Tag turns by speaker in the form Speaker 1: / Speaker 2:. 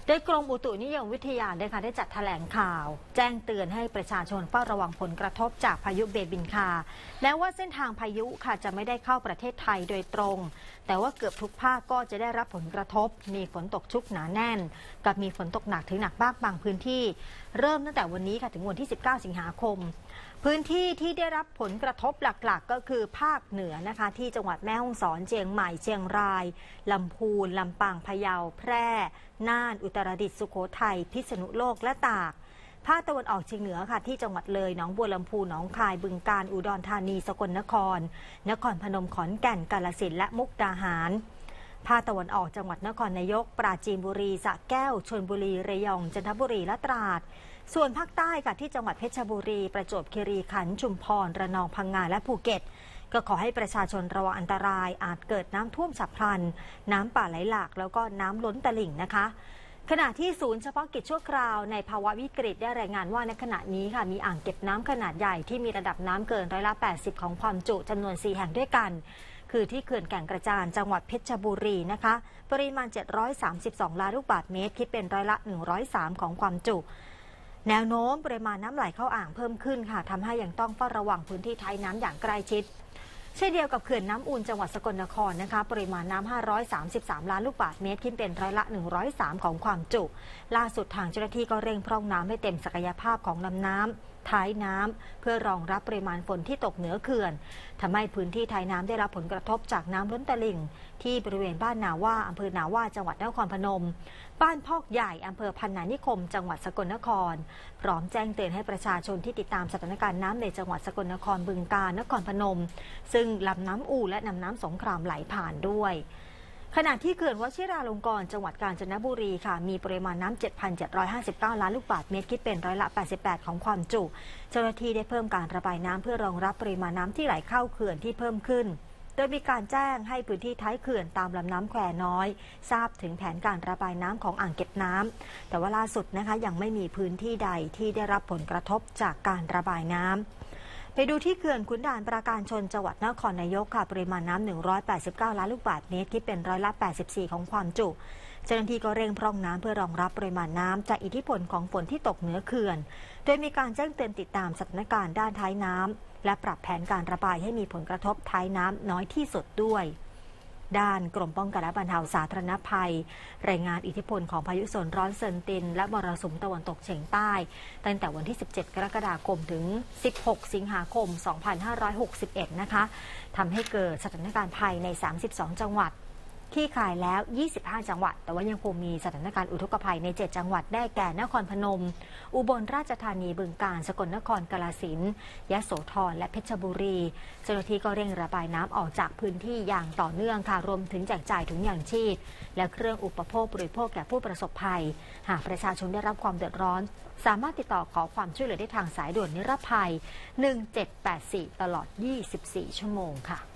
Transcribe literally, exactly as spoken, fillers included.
Speaker 1: โดยกรมอุตุนิยมวิทยาได้ค่ะได้จัดแถลงข่าวแจ้งเตือนให้ประชาชนเฝ้าระวังผลกระทบจากพายุเบบินคาแม้ว่าเส้นทางพายุค่ะจะไม่ได้เข้าประเทศไทยโดยตรงแต่ว่าเกือบทุกภาคก็จะได้รับผลกระทบมีฝนตกชุกหนาแน่นกับมีฝนตกหนักถึงหนักมากบางพื้นที่เริ่มตั้งแต่วันนี้ค่ะถึงวันที่สิบเก้าสิงหาคมพื้นที่ที่ได้รับผลกระทบหลักๆก็คือภาคเหนือนะคะที่จังหวัดแม่ฮ่องสอนเชียงใหม่เชียงรายลำพูนลำปางพะเยาแพร่น่านอุตรดิตถ์สุโขทัยพิษณุโลกและตากภาคตะวันออกเฉียงเหนือค่ะที่จังหวัดเลยหนองบัวลำพูหนองคายบึงกาฬอุดรธานีสกลนครนครพนมขอนแก่นกาฬสินธุ์และมุกดาหารภาคตะวันออกจังหวัดนครนายกปราจีนบุรีสระแก้วชลบุรีระยองจันทบุรีและตราดส่วนภาคใต้ค่ะที่จังหวัดเพชรบุรีประจวบคีรีขันธ์ชุมพรระนองพังงาและภูเก็ตก็ขอให้ประชาชนระวังอันตรายอาจเกิดน้ำท่วมฉับพลันน้ำป่าไหลหลากแล้วก็น้ำล้นตลิ่งนะคะขณะที่ศูนย์เฉพาะกิจชั่วคราวในภาวะวิกฤตได้รายงานว่าในขณะนี้ค่ะมีอ่างเก็บน้ำขนาดใหญ่ที่มีระดับน้ำเกินร้อยละแปดสิบของความจุจำนวนสี่แห่งด้วยกันคือที่เขื่อนแก่งกระจานจังหวัดเพชรบุรีนะคะปริมาณเจ็ดร้อยสามสิบสองล้านลูกบาศก์เมตรคิดเป็นร้อยละหนึ่งร้อยสามของความจุแนวโน้มปริมาณน้ำไหลเข้าอ่างเพิ่มขึ้นค่ะทำให้ยังต้องเฝ้าระวังพื้นที่ท้ายน้ำอย่างใกล้ชิดเช่นเดียวกับเขื่อนน้ำอูลจังหวัดสกลนครนะคะปริมาณน้ำห้าร้อยสามสิบสามล้านลูกบาศก์เมตรคิดเป็นร้อยละหนึ่งร้อยสามของความจุล่าสุดทางเจ้าหน้าที่ก็เร่งพร่องน้ำให้เต็มศักยภาพของลำน้ำท้ายน้ำเพื่อรองรับปริมาณฝนที่ตกเหนือเขื่อนทำให้พื้นที่ท้ายน้ำได้รับผลกระทบจากน้ำล้นตลิ่งที่บริเวณบ้านนาว่าอำเภอนาว่าจังหวัดนครพนมบ้านพอกใหญ่อำเภอพันนานิคมจังหวัดสกลนครพร้อมแจ้งเตือนให้ประชาชนที่ติดตามสถานการณ์น้ำในจังหวัดสกลนครบึงกาฬนครพนมซึ่งลำน้ำอู่และลำน้ำสงครามไหลผ่านด้วยขณะที่เขื่อนวชิราลงกรณ์จังหวัดกาญจนบุรีค่ะมีปริมาณน้ำ เจ็ดพันเจ็ดร้อยห้าสิบเก้า ล้านลูกบาศก์เมตรคิดเป็นร้อยละแปดสิบแปดของความจุเจ้าหน้าที่ได้เพิ่มการระบายน้ำเพื่อรองรับปริมาณน้ำที่ไหลเข้าเขื่อนที่เพิ่มขึ้นโดยมีการแจ้งให้พื้นที่ท้ายเขื่อนตามลำน้ำแควน้อยทราบถึงแผนการระบายน้ำของอ่างเก็บน้ำแต่ว่าล่าสุดนะคะยังไม่มีพื้นที่ใดที่ได้รับผลกระทบจากการระบายน้ำไปดูที่เขื่อนขุนด่านปราการชนจังหวัดนครนายกค่ะปริมาณน้ำหนึ่งร้อยแปดสิบเก้าล้านลูกบาศก์เมตรคิดเป็นร้อยละแปดสิบสี่ของความจุเจ้าหน้าที่ก็เร่งพร่องน้ำเพื่อรองรับปริมาณน้ำจากอิทธิพลของฝนที่ตกเหนือเขื่อนโดยมีการแจ้งเตือนติดตามสถานการณ์ด้านท้ายน้ำและปรับแผนการระบายให้มีผลกระทบท้ายน้ำน้อยที่สุดด้วยด้านกรมป้องกันและบรรเทาสาธารณภัยรายงานอิทธิพลของพายุโซนร้อนเซินตินและมรสุมตะวันตกเฉียงใต้ตั้งแต่วันที่สิบเจ็ดกรกฎาคมถึงสิบหกสิงหาคมสองพันห้าร้อยหกสิบเอ็ดนะคะทำให้เกิดสถานการณ์ภัยในสามสิบสองจังหวัดที่คลายแล้วยี่สิบห้าจังหวัดแต่ว่ายังคงมีสถานการณ์อุทกภัยในเจ็ดจังหวัดได้แก่นครพนมอุบลราชธานีบึงกาฬสกลนครกาฬสินธุ์ยโสธรและเพชรบุรีเจ้าหน้าที่ก็เร่งระบายน้ำออกจากพื้นที่อย่างต่อเนื่องค่ะรวมถึงแจกจ่ายถุงยางชีพและเครื่องอุปโภคบริโภคแก่ผู้ประสบภัยหากประชาชนได้รับความเดือดร้อนสามารถติดต่อขอความช่วยเหลือได้ทางสายด่วนนิรภัยหนึ่งเจ็ดแปดสี่ตลอดยี่สิบสี่ชั่วโมงค่ะ